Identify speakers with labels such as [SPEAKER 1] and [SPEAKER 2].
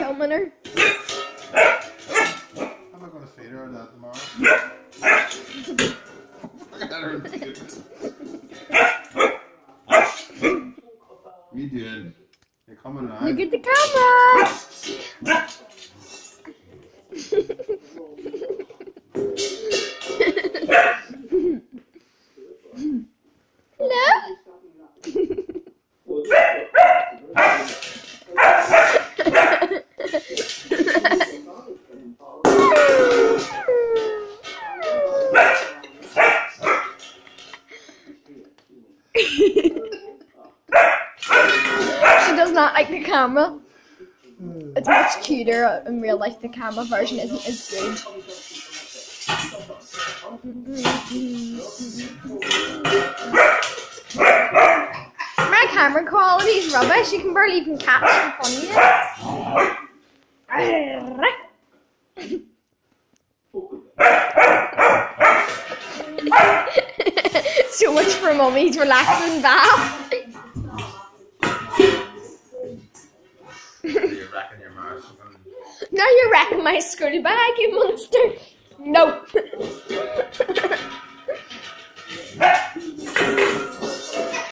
[SPEAKER 1] filming her.
[SPEAKER 2] I'm not going to feed her that tomorrow. What are you doing? You're coming now.
[SPEAKER 1] Look at the camera! Hello? She does not like the camera. It's much cuter in real life. The camera version isn't as good. My camera quality is rubbish. You can barely even catch how funny it is. So much for Mummy's relaxing bath.
[SPEAKER 2] You're wrecking your marsh.
[SPEAKER 1] Now you're wrecking my school bag, you monster. No.